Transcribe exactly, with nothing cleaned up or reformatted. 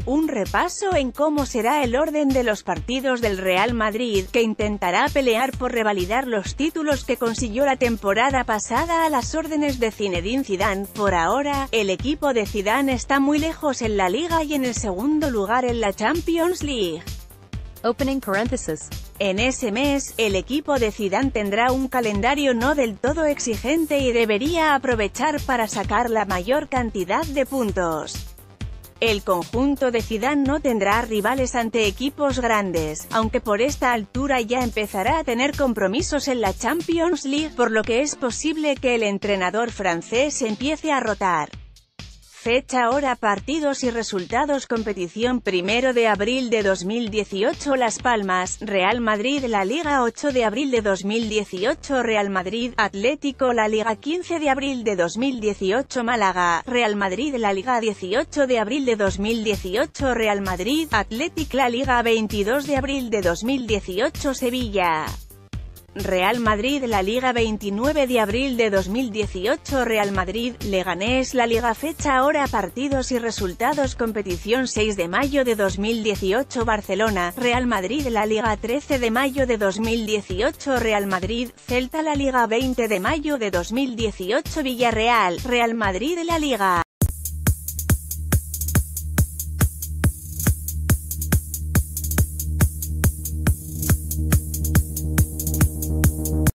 Un repaso en cómo será el orden de los partidos del Real Madrid, que intentará pelear por revalidar los títulos que consiguió la temporada pasada a las órdenes de Zinedine Zidane. Por ahora, el equipo de Zidane está muy lejos en la Liga y en el segundo lugar en la Champions League. Opening parenthesis. En ese mes, el equipo de Zidane tendrá un calendario no del todo exigente y debería aprovechar para sacar la mayor cantidad de puntos. El conjunto de Zidane no tendrá rivales ante equipos grandes, aunque por esta altura ya empezará a tener compromisos en la Champions League, por lo que es posible que el entrenador francés empiece a rotar. Fecha, hora, partidos y resultados. Competición: primero de abril de dos mil dieciocho Las Palmas, Real Madrid. La Liga ocho de abril de dos mil dieciocho Real Madrid, Atlético. La Liga quince de abril de dos mil dieciocho Málaga, Real Madrid. La Liga dieciocho de abril de dos mil dieciocho Real Madrid, Atlético. La Liga veintidós de abril de dos mil dieciocho Sevilla, Real Madrid. La Liga veintinueve de abril de dos mil dieciocho Real Madrid, Leganés. La Liga fecha, hora, partidos y resultados. Competición: seis de mayo de dos mil dieciocho Barcelona, Real Madrid. La Liga trece de mayo de dos mil dieciocho Real Madrid, Celta. La Liga veinte de mayo de dos mil dieciocho Villarreal, Real Madrid. La Liga